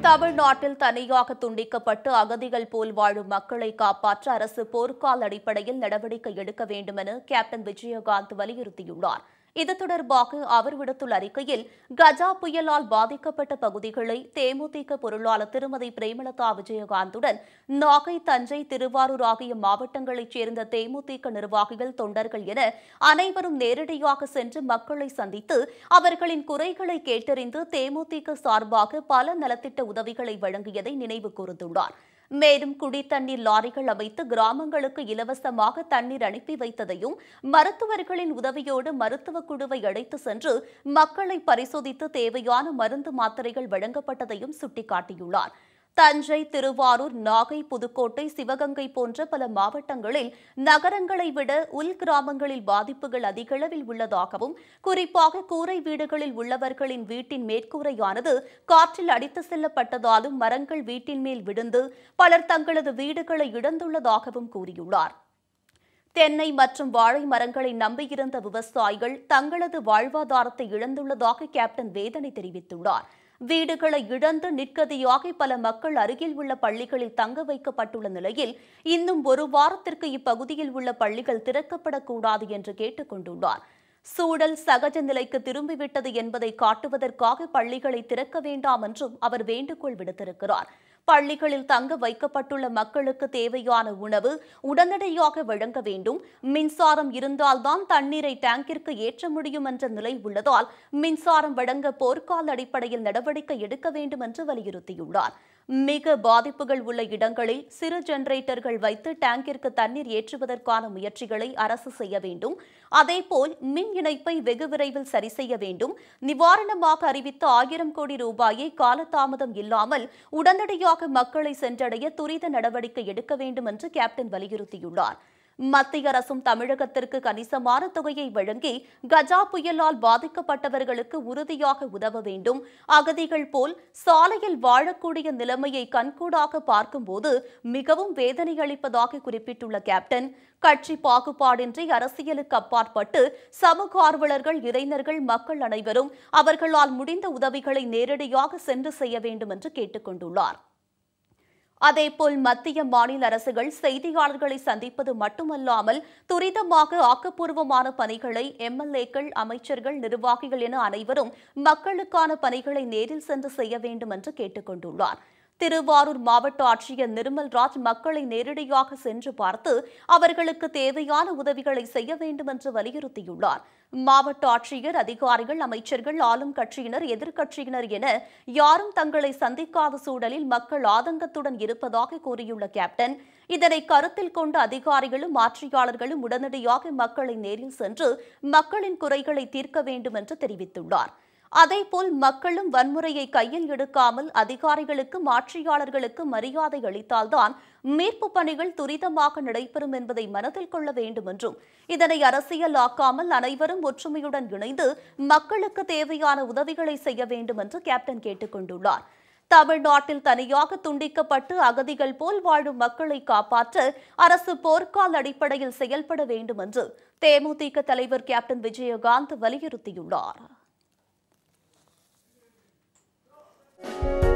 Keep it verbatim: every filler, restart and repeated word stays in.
தமிழ்நாட்டில் தனியாக துண்டிக்கப்பட்டு அகதிகள் போல் வாழும் மக்களை காப்பாற்ற அரசு போர்க்கால அடிப்படையில் நடவடிக்கை எடுக்க வேண்டுமென கேப்டன் விஜயகாந்த் வலியுறுத்தியுள்ளார். இது தொடர்பாக அவர் விடுத்துள்ள அறிக்கையில், கஜா புயலால் பாதிக்கப்பட்ட பகுதிகளை தேமுதிக பொருளாளர் திருமதி பிரேமலதா விஜயகாந்துடன் நாகை, தஞ்சை, திருவாரூர் ஆகிய மாவட்டங்களைச் சேர்ந்த தேமுதிக நிர்வாகிகள், தொண்டர்கள் என அனைவரும் நேரடியாக சென்று மக்களை சந்தித்து அவர்களின் குறைகளை கேட்டறிந்து தேமுதிக சார்பாக பல நலத்திட்ட உதவிகளை வழங்கியதை நினைவு கூர்ந்துள்ளார். மேலும் குடித்தண்ணீர் லாரிகள் அமைத்து கிராமங்களுக்கு இலவசமாக தண்ணீர் அனுப்பி வைத்ததையும், மருத்துவர்களின் உதவியோடு மருத்துவ குழுவை அழைத்து சென்று மக்களை பரிசோதித்து தேவையான மருந்து மாத்திரைகள் வழங்கப்பட்டதையும் சுட்டிக்காட்டியுள்ளார். தஞ்சை, திருவாரூர், நாகை, புதுக்கோட்டை, சிவகங்கை போன்ற பல மாவட்டங்களில் நகரங்களை விட உள் கிராமங்களில் பாதிப்புகள் அதிகளவில் உள்ளதாகவும், குறிப்பாக கூரை வீடுகளில் உள்ளவர்களின் வீட்டின் மேற்கூரையானது காற்றில் அடித்து செல்லப்பட்டதாலும் மரங்கள் வீட்டின் மேல் விழுந்து பலர் தங்களது வீடுகளை இழந்துள்ளதாகவும் கூறியுள்ளார். தென்னை மற்றும் வாழை மரங்களை நம்பியிருந்த விவசாயிகள் தங்களது வாழ்வாதாரத்தை இழந்துள்ளதாக கேப்டன் வேதனை தெரிவித்துள்ளார். வீடுகளை இழந்து நிற்கதியாக பல மக்கள் அருகில் உள்ள பள்ளிகளில் தங்க வைக்கப்பட்டுள்ள நிலையில் இன்னும் ஒரு வாரத்திற்கு இப்பகுதியில் உள்ள பள்ளிகள் திறக்கப்படக்கூடாது என்று கேட்டுக் கொண்டுள்ளார். சூழல் சகஜ நிலைக்கு திரும்பிவிட்டது என்பதை காட்டுவதற்காக பள்ளிகளை திறக்க வேண்டாம் என்றும் அவர் வேண்டுகோள் விடுத்திருக்கிறார். பள்ளிகளில் தங்க வைக்கப்பட்டுள்ள மக்களுக்கு தேவையான உணவு உடனடியாக வழங்க வேண்டும். மின்சாரம் இருந்தால்தான் தண்ணீரை டேங்கிற்கு ஏற்ற முடியும் என்ற நிலை உள்ளதால் மின்சாரம் வழங்க போர்க்கால அடிப்படையில் நடவடிக்கை எடுக்க வேண்டும் என்று வலியுறுத்தியுள்ளார். மிக பாதிப்புகள் உள்ள இடங்களில் சிறு ஜெனரேட்டர்கள் வைத்து டேங்கிற்கு தண்ணீர் ஏற்றுவதற்கான முயற்சிகளை அரசு செய்ய வேண்டும். அதேபோல் மின் இணைப்பை வெகு விரைவில் சரி செய்ய வேண்டும். நிவாரணமாக அறிவித்த ஆயிரம் கோடி ரூபாயை காலதாமதம் இல்லாமல் உடனடியாக மக்களை சென்றடைய துரித நடவடிக்கை எடுக்க வேண்டும் என்று கேப்டன் வலியுறுத்தியுள்ளார். மத்திய அரசும் தமிழகத்திற்கு கணிசமான தொகையை வழங்கி கஜா புயலால் பாதிக்கப்பட்டவர்களுக்கு உறுதியாக உதவ வேண்டும். அகதிகள் போல் சாலையில் வாழக்கூடிய நிலைமையை கண்கூடாக பார்க்கும்போது மிகவும் வேதனை அளிப்பதாக குறிப்பிட்டுள்ள கேப்டன், கட்சி பாகுபாடின்றி அரசியலுக்கு அப்பாற்பட்டு சமூக ஆர்வலர்கள், இளைஞர்கள், மக்கள் அனைவரும் அவர்களால் முடிந்த உதவிகளை நேரடியாக சென்று செய்ய வேண்டும் என்று கேட்டுக் கொண்டுள்ளார். அதேபோல் மத்திய, மாநில அரசுகள் செய்தியாளர்களை சந்திப்பது மட்டுமல்லாமல் துரிதமாக ஆக்கப்பூர்வமான பணிகளை எம்எல்ஏக்கள், அமைச்சர்கள், நிர்வாகிகள் என அனைவரும் மக்களுக்கான பணிகளை நேரில் சென்று செய்ய வேண்டும் என்று கேட்டுக் கொண்டுள்ளார். திருவாரூர் மாவட்ட ஆட்சியர் நிர்மல்ராஜ் மக்களை நேரடியாக சென்று பார்த்து அவர்களுக்கு தேவையான உதவிகளை செய்ய வேண்டும் என்று வலியுறுத்தியுள்ளார். மாவட்ட ஆட்சியர், அதிகாரிகள், அமைச்சர்கள், ஆளும் கட்சியினர், எதிர்க்கட்சியினர் என யாரும் தங்களை சந்திக்காத சூழலில் மக்கள் ஆதங்கத்துடன் இருப்பதாக கூறியுள்ள கேப்டன், இதனை கருத்தில் கொண்டு அதிகாரிகளும் ஆட்சியாளர்களும் உடனடியாக மக்களை நேரில் சென்று மக்களின் குறைகளை தீர்க்க வேண்டும் என்று தெரிவித்துள்ளார். அதேபோல் மக்களும் வன்முறையை கையில் எடுக்காமல் அதிகாரிகளுக்கும் ஆட்சியாளர்களுக்கும் மரியாதை அளித்தால்தான் மீட்பு பணிகள் துரிதமாக நடைபெறும் என்பதை மனதில் கொள்ள வேண்டும் என்றும், இதனை அரசியல் ஆக்காமல் அனைவரும் ஒற்றுமையுடன் இணைந்து மக்களுக்கு தேவையான உதவிகளை செய்ய வேண்டும் என்று கேப்டன் கேட்டுக் கொண்டுள்ளார். தமிழ்நாட்டில் தனியாக துண்டிக்கப்பட்டு அகதிகள் போல் வாழும் மக்களை காப்பாற்ற அரசு போர்க்கால அடிப்படையில் செயல்பட வேண்டும் என்று தேமுதிக தலைவர் கேப்டன் விஜயகாந்த் வலியுறுத்தியுள்ளார். Thank you.